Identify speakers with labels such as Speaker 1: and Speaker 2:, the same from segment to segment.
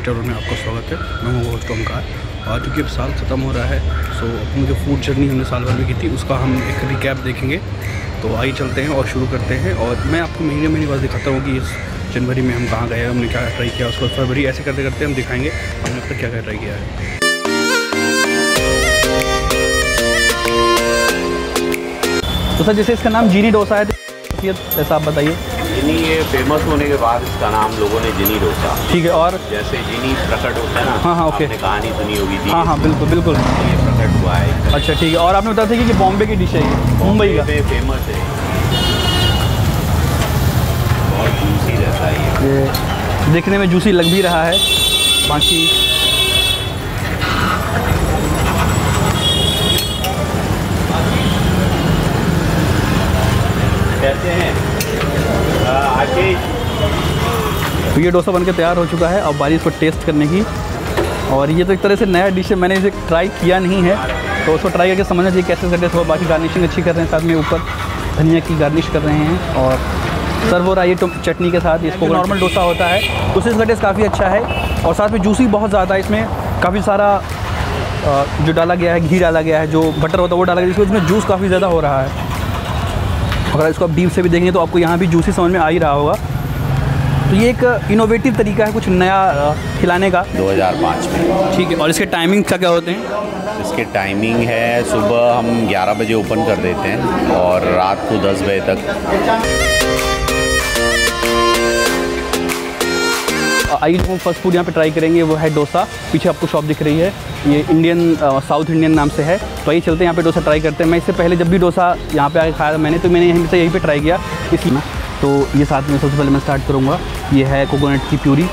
Speaker 1: Tour में आपका स्वागत है। मैं हूँ होस्ट ओमकार। और चूँकि अब साल ख़त्म हो रहा है, सो अपनी जो फूड जर्नी हमने साल भर में की थी उसका हम एक रिकैप देखेंगे। तो आइए चलते हैं और शुरू करते हैं। और मैं आपको महीने बाद दिखाता हूँ कि इस जनवरी में हम कहाँ गए, हमने क्या ट्राई किया। उसको फरवरी ऐसे करते करते हम दिखाएँगे हमने अब तक क्या क्या ट्राई किया है। तो सर जैसे इसका नाम जीनी डोसा है, ऐसा आप बताइए।
Speaker 2: जिनी ये फेमस होने के बाद इसका नाम लोगों ने जिनी डोसा।
Speaker 1: ठीक है। और
Speaker 2: जैसे जिनी प्रकट होता है ना।
Speaker 1: हाँ ओके।
Speaker 2: आपने कहानी सुनी होगी थी।
Speaker 1: हाँ बिल्कुल
Speaker 2: ये प्रकट हुआ है।
Speaker 1: अच्छा ठीक है। और आपने बताया था कि बॉम्बे की डिश है, ये मुंबई का
Speaker 2: फेमस है, बहुत जूसी रहता है
Speaker 1: ये देखने में जूसी लग भी रहा है। बाकी
Speaker 2: कहते हैं
Speaker 1: तो ये डोसा बनकर तैयार हो चुका है। अब बारी इसको टेस्ट करने की। और ये तो एक तरह से नया डिश है, मैंने इसे ट्राई किया नहीं है, तो उसको ट्राई करके समझना चाहिए कैसे टेस्ट हो। बाकी गार्निशिंग अच्छी कर रहे हैं, साथ में ऊपर धनिया की गार्निश कर रहे हैं और सर्व हो रहा है ये चटनी के साथ। इसको नॉर्मल डोसा होता है उससे इसका टेस्ट काफ़ी अच्छा है। और साथ में जूसी बहुत ज़्यादा है, इसमें काफ़ी सारा जो डाला गया है, घी डाला गया है, जो बटर होता है वो डाला गया है, जिसमें जूस काफ़ी ज़्यादा हो रहा है। अगर इसको आप डीप से भी देखेंगे तो आपको यहाँ भी जूसी समझ में आ ही रहा होगा। तो ये एक इनोवेटिव तरीका है कुछ नया खिलाने का।
Speaker 2: 2005 में।
Speaker 1: ठीक है। और इसके टाइमिंग क्या होते हैं?
Speaker 2: इसके टाइमिंग है, सुबह हम 11 बजे ओपन कर देते हैं और रात को 10 बजे तक।
Speaker 1: आइए हम फर्स्ट फूड यहाँ पे ट्राई करेंगे, वो है डोसा। पीछे आपको शॉप दिख रही है, ये इंडियन साउथ इंडियन नाम से है। तो आइए चलते हैं यहाँ पे डोसा ट्राई करते हैं। मैं इससे पहले जब भी डोसा यहाँ पे आके खाया मैंने, तो मैंने यहीं पे ट्राई किया इसलिए। तो ये साथ में सबसे पहले मैं स्टार्ट करूँगा, ये है कोकोनट की प्यूरी।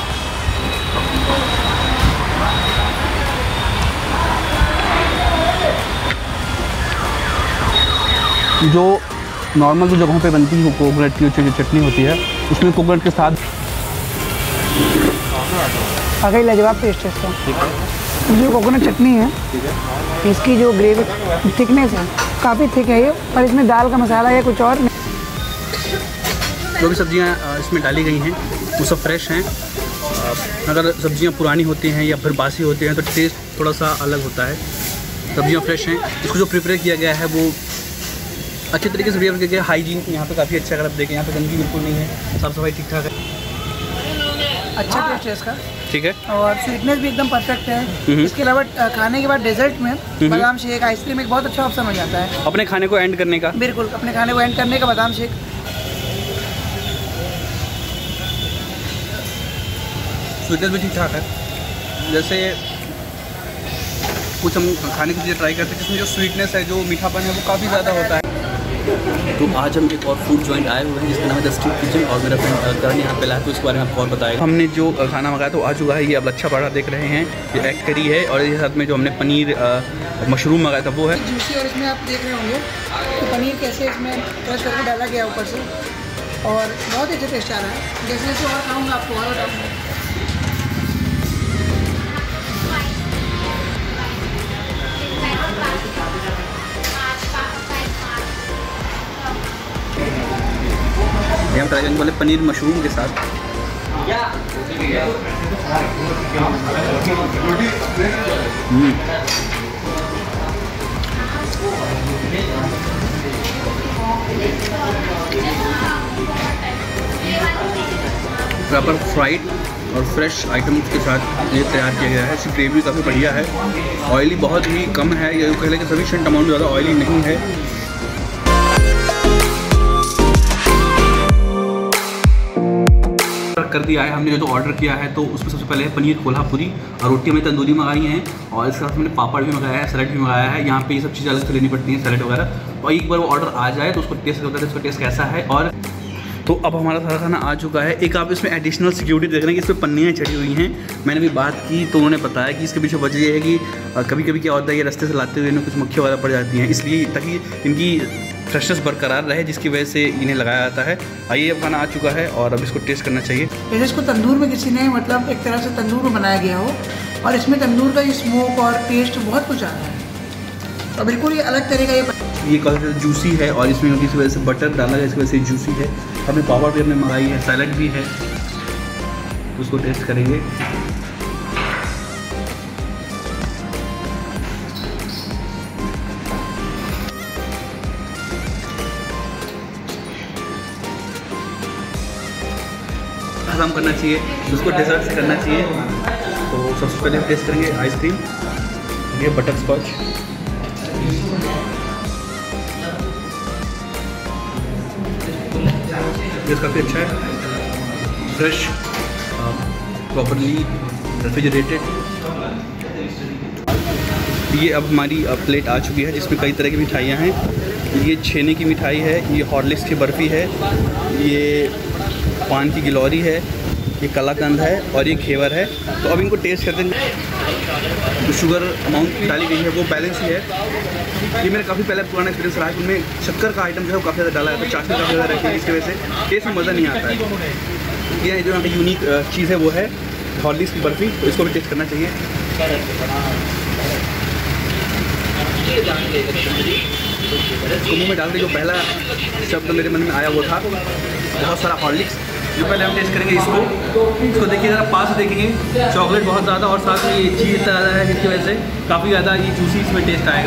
Speaker 1: जो नॉर्मल जो जगहों पे बनती है कोकोनट की जो चटनी होती है, उसमें कोकोनट के साथ
Speaker 3: वाकई लाजवाब टेस्ट है इसका। जो कोकोनट चटनी है, इसकी जो ग्रेवी थिकनेस है काफ़ी थिक है ये, पर इसमें दाल का मसाला या कुछ और नहीं।
Speaker 1: जो भी सब्जियां इसमें डाली गई हैं वो सब फ्रेश हैं। अगर सब्जियां पुरानी होती हैं या फिर बासी होती हैं तो टेस्ट थोड़ा सा अलग होता है। सब्जियां फ्रेश हैं। इसको जो प्रिपेयर किया गया है वो अच्छे तरीके से प्रिपेयर किया गया है। हाइजीन यहाँ पे काफ़ी अच्छा, अगर आप देखें यहाँ पे गंदगी बिल्कुल नहीं है, साफ़ सफाई ठीक ठाक है।
Speaker 3: अच्छा टेस्ट है इसका।
Speaker 1: ठीक है।
Speaker 3: और स्वीटनेस भी एकदम परफेक्ट है। इसके अलावा खाने के बाद डेजर्ट में बादाम शेक, आइसक्रीम एक बहुत अच्छा ऑप्शन हो जाता है
Speaker 1: अपने खाने को एंड करने का।
Speaker 3: बिल्कुल, अपने खाने को एंड करने का बादाम शेक।
Speaker 1: स्वीटनेस भी ठीक ठाक है। जैसे कुछ हम खाने की चीज़ें ट्राई करते हैं जिसमें जो स्वीटनेस है, जो मीठापन है वो काफ़ी ज़्यादा होता है। तो आज हम एक और फूड जॉइंट आए हुए हैं जिसका नाम है द स्ट्रीट किचन। और मेरा फ्रेंड करण यहाँ पे लाया, तो इसके बारे में आपको और बताएगा। हमने जो खाना मंगाया तो आ चुका है। ये अब लच्छा पराठा देख रहे हैं, ये एग करी है। और ये साथ में जो हमने पनीर मशरूम मंगाया था वो है
Speaker 3: जूसी। और इसमें आप देख रहे होंगे तो पनीर कैसे इसमें क्रश करके डाला गया ऊपर से, और बहुत ही अच्छा टेस्ट आ रहा है। जैसे जैसे और खाऊँगा आपको और बताऊँगा।
Speaker 1: हम ट्राई करेंगे वाले पनीर मशरूम के साथ। प्रॉपर फ्राइड और फ्रेश आइटम्स के साथ ये तैयार किया गया है। इसकी ग्रेवी काफ़ी बढ़िया है, ऑयली बहुत ही कम है, ये कह लें कि सफिशिएंट अमाउंट ज़्यादा ऑयली नहीं है। कर दिया है हमने जो ऑर्डर किया है। तो उसमें सबसे पहले है पनीर कोल्हापुरी, और रोटी हमने तंदूरी मंगाई हैं, और इसके साथ मैंने पापड़ भी मंगाया है, सैलेड भी मंगाया है। यहाँ पे ये सब चीज़ें अलग से लेनी पड़ती हैं, सैलेड वगैरह। और एक बार वो ऑर्डर आ जाए तो उसको टेस्ट करता है, उसका टेस्ट कैसा है। और तो अब हमारा सारा खाना आ चुका है। एक आप इसमें एडिशनल सिक्योरिटी देख रहे हैं कि इसमें पन्नियाँ चढ़ी हुई हैं। मैंने भी बात की तो उन्होंने बताया कि इसके पीछे वजह ये है कि कभी कभी क्या होता है, ये रास्ते से लाते हुए इन्हें कुछ मक्खी वगैरह पड़ जाती हैं, इसलिए ताकि इनकी फ्रेशनेस बरकरार रहे, जिसकी वजह से इन्हें लगाया जाता है। आइए अब खाना आ चुका है और अब इसको टेस्ट करना चाहिए।
Speaker 3: जैसे इसको तंदूर में किसी ने मतलब एक तरह से तंदूर में बनाया गया हो, और इसमें तंदूर का ये स्मोक और टेस्ट बहुत कुछ आ रहा है, और बिल्कुल ये अलग तरह का
Speaker 1: ये काफ़ी जूसी है, और इसमें इस वजह से बटर डाला है, इस वजह से जूसी है। हमने पापड़ भी हमने मंगाई है, सैलड भी है, उसको टेस्ट करेंगे। आराम करना चाहिए, उसको डेजर्ट से करना चाहिए। तो सबसे पहले हम टेस्ट करेंगे आइसक्रीम, ये बटर स्कॉच। ये काफ़ी अच्छा है, फ्रेश, प्रॉपरली रेफ्रिजरेटेड। ये अब हमारी प्लेट आ चुकी है जिसमें कई तरह की मिठाइयाँ हैं। ये छेने की मिठाई है, ये हॉर्लिक्स की बर्फ़ी है, ये पान की गिलौरी है, ये कलाकंद है और ये घेवर है। तो अब इनको टेस्ट करते हैं। जो शुगर अमाउंट डाली गई है वो बैलेंस ही है। ये मेरा काफ़ी पहले पुराना एक्सपीरियंस रहा है कि उनमें शक्कर का आइटम जो है वो काफ़ी ज़्यादा डाला जाता है, चाशनी काफ़ी ज़्यादा रहती है, इसकी वजह से टेस्ट में मज़ा नहीं आता है। ये जो यहाँ की यूनिक चीज़ है वो है हॉर्लिक्स की बर्फ़ी, तो इसको भी टेस्ट करना चाहिए। इसको मुँह में डालते जो पहला शब्द मेरे मन में आया वो था बहुत सारा हॉर्लिक्स। जो पहले हम टेस्ट करेंगे इसको देखिए ज़रा पास से देखेंगे, चॉकलेट बहुत ज़्यादा और साथ में ये चीज़ इतना ज़्यादा है जिसकी वजह से काफ़ी ज़्यादा ये जूसी इसमें टेस्ट आएगा।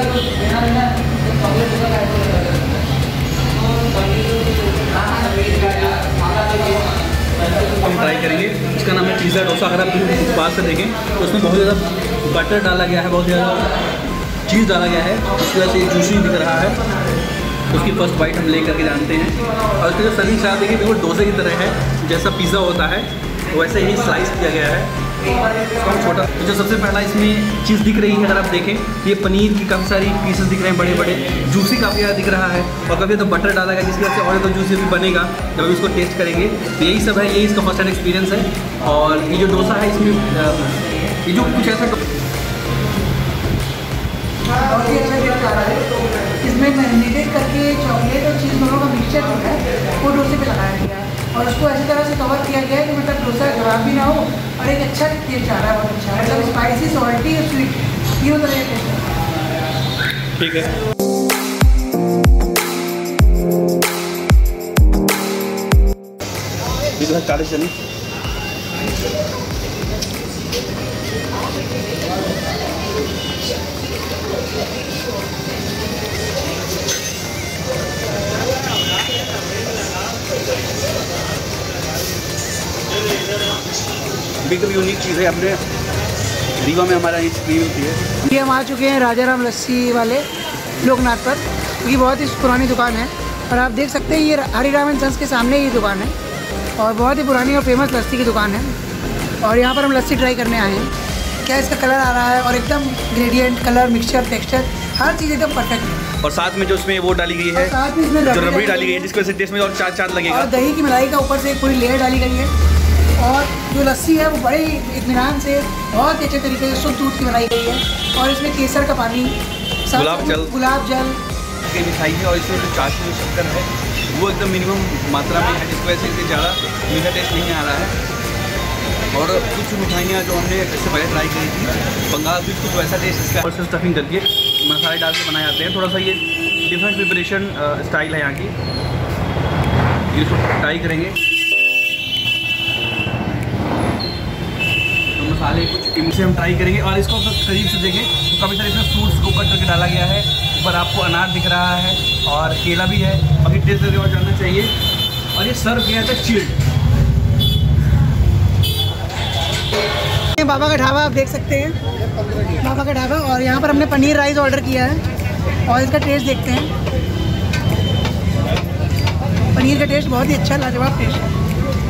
Speaker 1: हम ट्राई करेंगे, इसका नाम है पिज़्ज़ा डोसा। अगर आप पास से देखें तो उसमें बहुत ज़्यादा बटर डाला गया है, बहुत ज़्यादा चीज़ डाला गया है, इसकी वजह से ये जूसी दिख रहा है। उसकी फर्स्ट बाइट हम ले करके जानते हैं। और उसकी जो सर्विंग चार्ट देखिए बिल्कुल डोसे की तरह है, जैसा पिज़्ज़ा होता है वैसे ही स्लाइस किया गया है, कम छोटा। तो जो सबसे पहला इसमें चीज़ दिख रही है, अगर आप देखें ये पनीर की काफ़ी सारी पीसेस दिख रहे हैं, बड़े बड़े, जूसी काफ़ी ज़्यादा दिख रहा है। और कभी तो बटर डाला गया जिसकी वजह से और तो जूसी भी बनेगा जब हम इसको टेस्ट करेंगे। तो यही सब है, यही इसका फर्स्ट हैंड एक्सपीरियंस है। और ये जो डोसा है इसमें ये जो कुछ ऐसा
Speaker 3: बहुत ही अच्छा टेस्ट आ रहा है। इसमें मैरिनेटेड करके चॉकलेट और चीज़ दोनों का मिक्सचर जो है वो डोसे पे लगाया गया है और उसको ऐसी तरह से कवर किया गया है कि मतलब डोसा खराब भी ना हो और एक अच्छा टेस्ट आ रहा है, बहुत अच्छा, मतलब स्पाइसी, सॉल्टी और स्वीट, तीनों तरह का टेस्ट है।
Speaker 1: ठीक है। ये 40 चली बिल्कुल यूनिक चीज़ है। अपने रीवा में हमारा एक्सपीरियंस है।
Speaker 3: ये हम आ चुके हैं राजा राम लस्सी वाले लोकनाथ पर, क्योंकि बहुत ही पुरानी दुकान है और आप देख सकते हैं ये हरिराम एंड सन्स के सामने ये दुकान है और बहुत ही पुरानी और फेमस लस्सी की दुकान है। और यहाँ पर हम लस्सी ट्राई करने आए हैं। क्या इसका कलर आ रहा है और एकदम ग्रेडियंट, कलर, मिक्सचर, टेक्सचर, हर चीज़ एकदम परफेक्ट है।
Speaker 1: और साथ में जो उसमें वो डाली गई है,
Speaker 3: साथ में इसमें
Speaker 1: जो रबड़ी डाली गई है जिसकी वजह से टेस्ट में और चार लगेगा।
Speaker 3: और दही की मलाई का ऊपर से एक पूरी लेयर डाली गई है। और जो लस्सी है वो बड़े इत्मीनान से बहुत अच्छे तरीके से शुद्ध दूध की बनाई गई है। और इसमें केसर का पानी, गुलाब जल
Speaker 1: की मिठाई है और इसमें जो चाशनी शक्कर है वो एकदम मिनिमम मात्रा में है, जिसकी वजह से इसे ज़्यादा मीठा टेस्ट नहीं आ रहा है। और कुछ मिठाइयाँ जो हमने इससे पहले ट्राई करी थी बंगाल स्वीट, कुछ वैसा टेस्ट इसका और स्टफिंग करके मसाले डाल के बनाए जाते हैं। थोड़ा सा ये डिफरेंट प्रिपरेशन स्टाइल है यहाँ की, ये इसको ट्राई करेंगे। तो मसाले कुछ इनसे हम ट्राई करेंगे और इसको करीब से देखें तो काफ़ी सारे इसमें फ्रूट्स को कट करके डाला गया है। ऊपर आपको अनार दिख रहा है और केला भी है। अभी टेस्ट करके और जानना चाहिए। और ये सर्व किया था चिल्ड।
Speaker 3: बाबा का ढाबा आप देख सकते हैं, बाबा का ढाबा। और यहाँ पर हमने पनीर राइस ऑर्डर किया है और इसका टेस्ट देखते हैं। पनीर का टेस्ट बहुत ही अच्छा, लाजवाब टेस्ट है।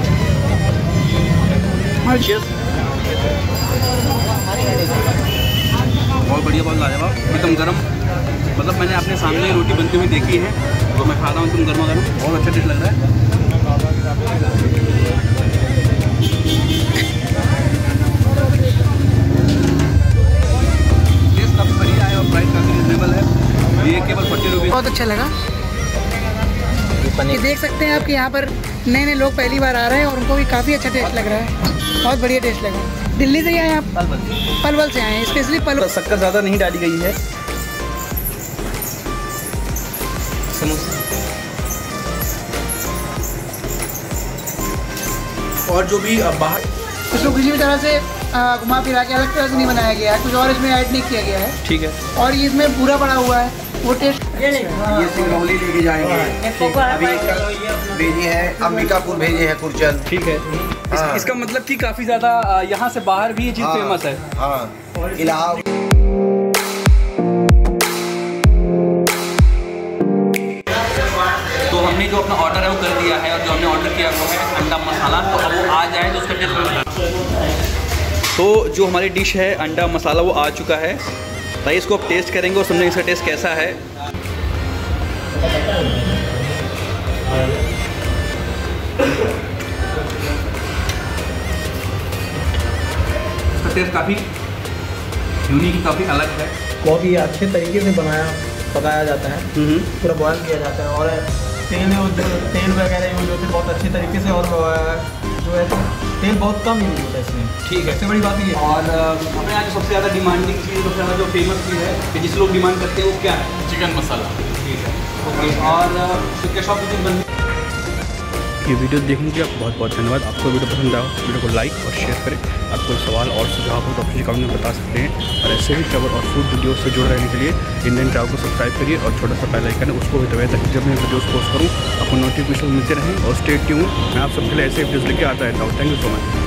Speaker 1: बहुत बढ़िया, बहुत लाजवाब, एकदम गर्म। मतलब मैंने अपने सामने रोटी बनती हुई देखी है तो मैं खा रहा हूँ, तुम गर्मा गर्म, बहुत अच्छा टेस्ट लग रहा है। टेस्ट काफ़ी बढ़िया है और प्राइस काफ़ी रिजनेबल है। ये केवल 40 रुपये।
Speaker 3: बहुत अच्छा लगा। ये देख सकते हैं आप कि यहाँ पर नए नए लोग पहली बार आ रहे हैं और उनको भी काफ़ी अच्छा टेस्ट लग रहा है, बहुत बढ़िया टेस्ट लगा। दिल्ली से ही आए हैं आप? पलवल से आए हैं, स्पेशली पलवल।
Speaker 1: शक्कर ज़्यादा नहीं डाली गई है। और जो भी बाहर
Speaker 3: इसको किसी भी तरह से घुमा फिरा के अलग तरह से नहीं बनाया गया है, कुछ और इसमें ऐड नहीं किया गया है।
Speaker 1: ठीक है।
Speaker 3: और ये इसमें पूरा पड़ा हुआ है वो टेस्ट
Speaker 4: ये सिंगरौली लेके जाएंगे। अभी कल भेजे हैं, अंबिकापुर भेजे हैं कुरचन।
Speaker 1: ठीक है। इसका मतलब कि काफ़ी ज़्यादा यहाँ से बाहर भी ये चीज़ फेमस है।
Speaker 4: हाँ, इलाहाबाद।
Speaker 1: तो हमने जो अपना ऑर्डर है वो कर दिया है, और जो हमने ऑर्डर किया वो है अंडा मसाला। तो अब वो आ जाए तो उसका टेस्ट। तो जो हमारी डिश है अंडा मसाला वो आ चुका है। तो इसको अब टेस्ट करेंगे और समझेंगे इसका टेस्ट कैसा है। इसका टेस्ट काफ़ी यूनिक, काफ़ी अलग है।
Speaker 5: बहुत ही अच्छे तरीके से पकाया जाता है, पूरा बॉयल किया जाता है, और तेल वगैरह यूज होते हैं बहुत अच्छे तरीके से, और जो है तेल बहुत कम यूज होता है इसमें।
Speaker 1: ठीक है, सबसे बड़ी बात ये। और हमें आज सबसे ज़्यादा डिमांडिंग चीज़, सबसे ज़्यादा जो फेमस चीज़ है कि जिस लोग डिमांड करते हैं वो क्या है? चिकन मसाला। ठीक है, ओके। और क्या शॉप कुछ बन ये वीडियो देखने के लिए आपको बहुत बहुत धन्यवाद। आपको वीडियो पसंद आया वीडियो को लाइक और शेयर करें। आपको सवाल और सुझाव हो तो अपने कमेंट में बता सकते हैं। और ऐसे ही ट्रैवल और फूड वीडियो से जुड़े रहने के लिए इंडियन ट्रैवल को सब्सक्राइब करिए और छोटा सा बेल आइकन है उसको भी दबाएं, ताकि जब मैं वीडियोस पोस्ट करूँ आपको नोटिफिकेशन मिलते रहें। और स्टे ट्यून्ड, मैं आप सबके लिए ऐसे वीडियोस लेके आता रहता हूँ। Thank you so much.